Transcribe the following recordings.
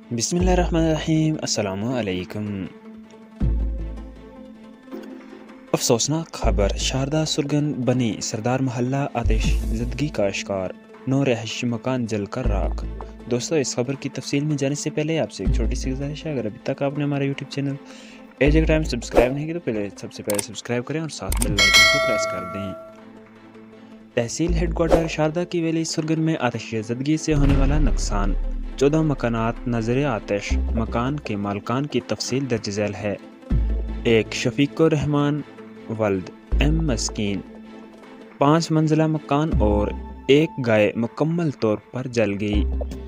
بسم اللہ الرحمن الرحیم۔ السلام علیکم۔ افسوسناک خبر، شاردا سرگن بنی سردار محلہ آتش زدگی کا شکار، 9 رہائشی مکان جل کر راکھ۔ دوستو، اس خبر کی تفصیل میں جانے سے پہلے آپ سے ایک چھوٹی سی گزارش ہے، اگر ابھی تک آپ نے ہمارا YouTube channel H A time subscribe نہیں کیا تو سب سے پہلے سبسکرائب کریں اور ساتھ بیل آئیکن کو پریس کر دیں۔ تحصیل ہیڈ کوارٹر شاردا کی ویلی سرگن میں آتش زدگی سے ہونے والا نقصان، 14 مکانات نظر آتش، مکان کے مالکان کی تفصیل درج ذیل ہے۔ ایک شفیق الرحمان ولد ایم مسکین، 5 منزلہ مکان اور ایک گائے مکمل طور پر جل گئی۔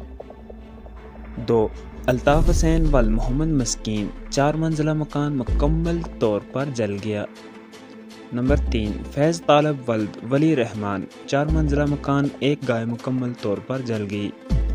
2 الطاف حسین ولد محمد مسکین، 4 منزلہ مکان مکمل طور پر جل گیا۔ نمبر 3 فیض طالب ولد ولی رحمان، 4 منزلہ مکان ایک گائے مکمل طور پر جل گئی۔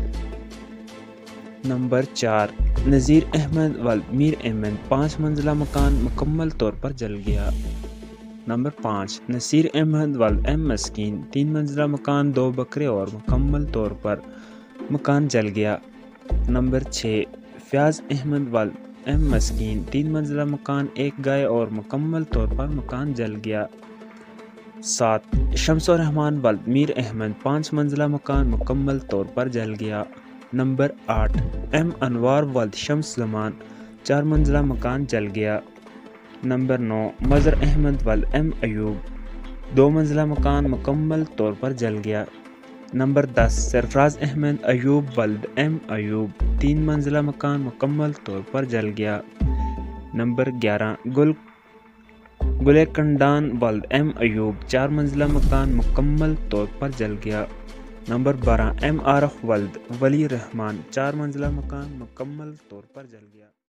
نمبر 4 نذیر احمد ولد میر احمد، 5 منزلہ مکان مکمل طور پر جل گیا۔ نمبر 5 نصیر احمد ولد ایم مسکین، 3 منزلہ مکان 2 بکرے اور مکمل طور پر مکان جل گیا۔ نمبر 6 فیاض احمد ولد ایم مسکین، 3 منزلہ مکان ایک گائے اور مکمل طور پر مکان جل گیا۔ 7 شمس الرحمان ولد میر احمد، 5 منزلہ مکان مکمل طور پر جل گیا۔ نمبر 8 ایم انوار ولد شمس زمان، 4 منزلہ مکان جل گیا۔ نمبر 9 مظہر احمد ولد ایم ایوب، 2 منزلہ مکان مکمل طور پر جل گیا۔ نمبر 10 سرفراز احمد ایوب ولد ایم ایوب، 3 منزلہ مکان مکمل طور پر جل گیا۔ نمبر 11 گلے کنڈان ولد ایم ایوب، 4 منزلہ مکان مکمل طور پر جل گیا۔ نمبر 12 ایم عارف ولد ولی رحمان، 4 منزلہ مکان مکمل طور پر جل گیا۔